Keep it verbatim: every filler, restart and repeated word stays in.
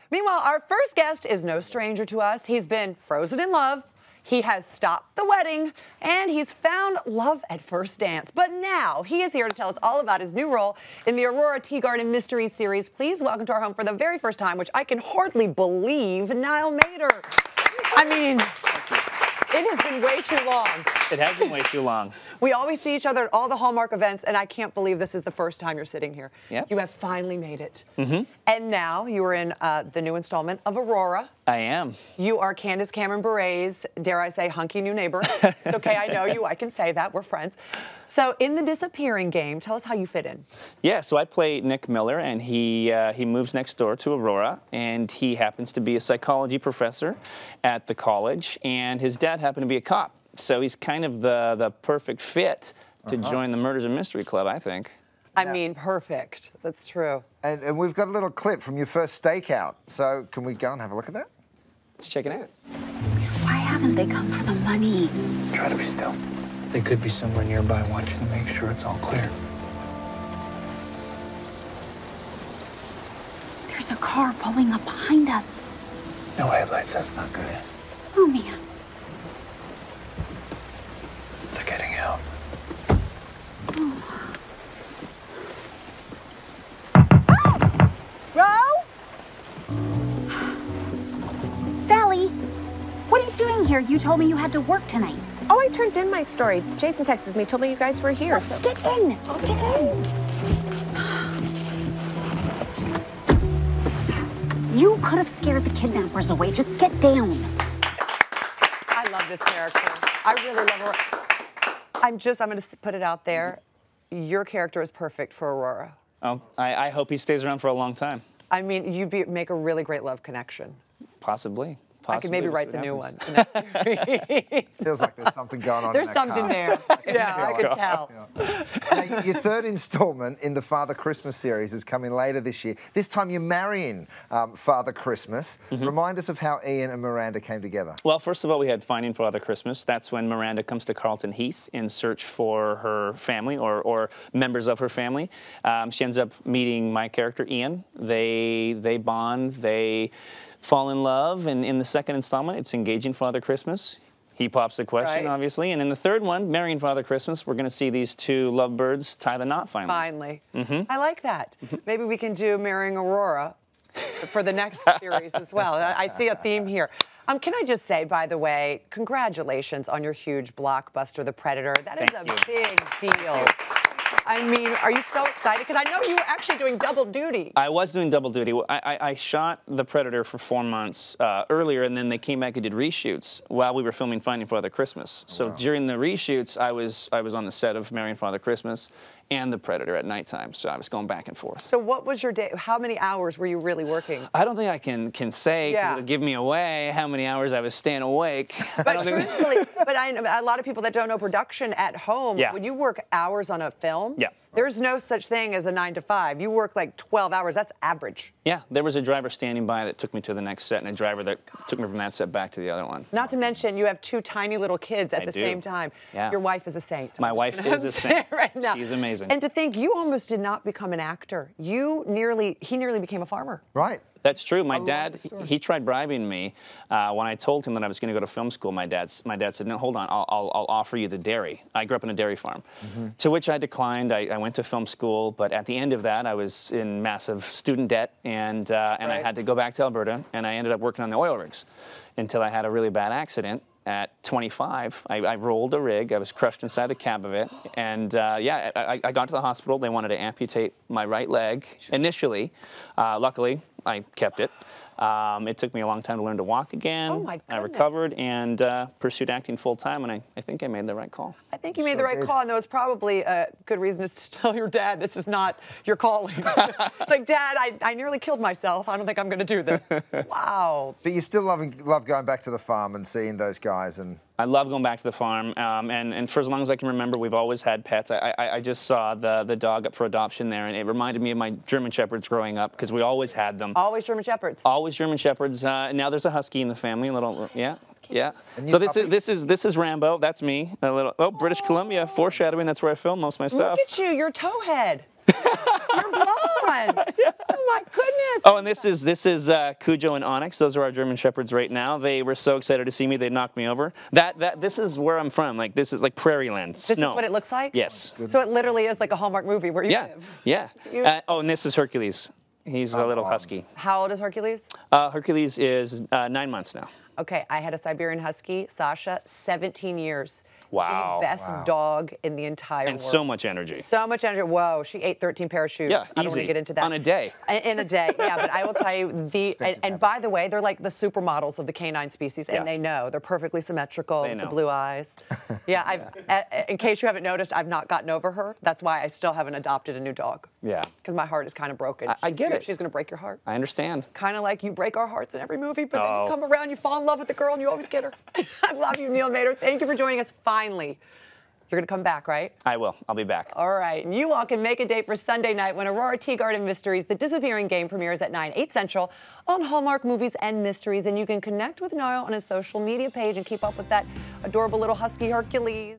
Meanwhile, our first guest is no stranger to us. He's been frozen in love. He has stopped the wedding, and he's found love at first dance. But now he is here to tell us all about his new role in the Aurora Teagarden Mystery series. Please welcome to our home for the very first time, which I can hardly believe, Niall Matter. I mean, it has been way too long. It has been way too long. We always see each other at all the Hallmark events, and I can't believe this is the first time you're sitting here. Yep. You have finally made it. Mm-hmm. And now you are in uh, the new installment of Aurora. I am. You are Candace Cameron Bure's, dare I say, hunky new neighbor. It's okay, I know you. I can say that. We're friends. So in the disappearing game, tell us how you fit in. Yeah, so I play Nick Miller, and he uh, he moves next door to Aurora, and he happens to be a psychology professor at the college, and his dad happened to be a cop. So he's kind of the, the perfect fit to uh-huh. join the Murders and Mystery Club, I think. I yeah. mean, perfect. That's true. And, and we've got a little clip from your first stakeout. So can we go and have a look at that? Let's check it out. Why haven't they come for the money? Try to be still. They could be somewhere nearby watching to make sure it's all clear. There's a car pulling up behind us. No headlights, that's not good. Oh, man. They're getting out. Sally, what are you doing here? You told me you had to work tonight. Oh, I turned in my story. Jason texted me, told me you guys were here. Well, so. Get in. Oh, get in. You could have scared the kidnappers away. Just get down. I love this character. I really love her. I'm just, I'm going to put it out there. Your character is perfect for Aurora. Oh, I, I hope he stays around for a long time. I mean, you be, make a really great love connection. Possibly. Possibly. I could maybe write the new one. Feels like there's something going on. There's in that something car. there. Yeah, I could tell. Yeah. Now, your third installment in the Father Christmas series is coming later this year. This time you're marrying um, Father Christmas. Mm-hmm. Remind us of how Ian and Miranda came together. Well, first of all, we had Finding Father Christmas. That's when Miranda comes to Carlton Heath in search for her family or, or members of her family. Um, she ends up meeting my character, Ian. They, they bond. They fall in love, and in the second installment, it's Engaging Father Christmas. He pops the question, right. obviously, and in the third one, Marrying Father Christmas, we're going to see these two lovebirds tie the knot finally. Finally. Mm-hmm. I like that. Mm-hmm. Maybe we can do Marrying Aurora for the next series as well. I see a theme here. Um, can I just say, by the way, congratulations on your huge blockbuster, The Predator. That is Thank a you. big deal. I mean, are you so excited? Because I know you were actually doing double duty. I was doing double duty. I, I, I shot The Predator for four months uh, earlier, and then they came back and did reshoots while we were filming Finding Father Christmas. So wow. during the reshoots, I was I was on the set of Marrying Father Christmas and The Predator at nighttime, so I was going back and forth. So what was your day? How many hours were you really working? I don't think I can can say, because yeah. it'll give me away how many hours I was staying awake. But truthfully, but I know a lot of people that don't know production at home, yeah. when you work hours on a film, yeah. there's no such thing as a nine to five. You work like twelve hours, that's average. Yeah, there was a driver standing by that took me to the next set, and a driver that took me from that set back to the other one. Not to mention, you have two tiny little kids at I the do. same time. Yeah. Your wife is a saint. My wife is a saint. Right now. She's amazing. And to think you almost did not become an actor. You nearly, he nearly became a farmer. Right. That's true. My I dad, he tried bribing me uh, when I told him that I was going to go to film school. My dad's, my dad said, "No, hold on, I'll, I'll, I'll offer you the dairy." I grew up on a dairy farm, mm-hmm. to which I declined. I, I went to film school, but at the end of that, I was in massive student debt, and uh, and right. I had to go back to Alberta, and I ended up working on the oil rigs until I had a really bad accident. At twenty-five, I, I rolled a rig. I was crushed inside the cab of it, and uh, yeah, I, I got to the hospital. They wanted to amputate my right leg initially. Uh, luckily, I kept it. Um, it took me a long time to learn to walk again. Oh my goodness. I recovered and uh, pursued acting full time, and I, I think I made the right call. I think you made Sure the right did. call, and there was probably a good reason to tell your dad this is not your calling. Like, Dad, I, I nearly killed myself. I don't think I'm going to do this. Wow. But you still loving, love going back to the farm and seeing those guys and... I love going back to the farm, um, and, and for as long as I can remember, we've always had pets. I, I, I just saw the, the dog up for adoption there, and it reminded me of my German Shepherds growing up, because we always had them. Always German Shepherds. Always German Shepherds. Uh, now there's a Husky in the family, a little, yeah, yeah. So this is, this is this is Rambo, that's me. A little, oh, British Columbia, foreshadowing, that's where I film most of my stuff. Look at you, you're towhead. You're blonde. Yeah. Oh my goodness. Oh, and this is this is uh, Cujo and Onyx. Those are our German Shepherds right now. They were so excited to see me, they knocked me over. That that this is where I'm from. Like this is like prairie land. This Snow. is what it looks like? Yes. So it literally is like a Hallmark movie where you Yeah. live. Yeah. Uh, oh, and this is Hercules. He's a little husky. How old is Hercules? Uh, Hercules is uh, nine months now. Okay, I had a Siberian Husky, Sasha, seventeen years. Wow. The best Wow. dog in the entire And world. so much energy. So much energy. Whoa, she ate thirteen pair of shoes. Yeah, I don't want easy. to get into that. On a day. In, in a day, yeah. But I will tell you, the and, and by the way, they're like the supermodels of the canine species, and Yeah. they know. They're perfectly symmetrical, They with the know. blue eyes. Yeah, I've, uh, in case you haven't noticed, I've not gotten over her. That's why I still haven't adopted a new dog. Yeah. Because my heart is kind of broken. I- I She's- get it. She's going to break your heart. I understand. Kind of like you break our hearts in every movie, but then Oh. you come around, you fall in love with the girl, and you always get her. I love you, Niall Matter. Thank you for joining us finally. You're going to come back, right? I will. I'll be back. All right. And you all can make a date for Sunday night when Aurora Teagarden Mysteries, The Disappearing Game, premieres at nine, eight Central on Hallmark Movies and Mysteries. And you can connect with Niall on his social media page and keep up with that adorable little husky Hercules.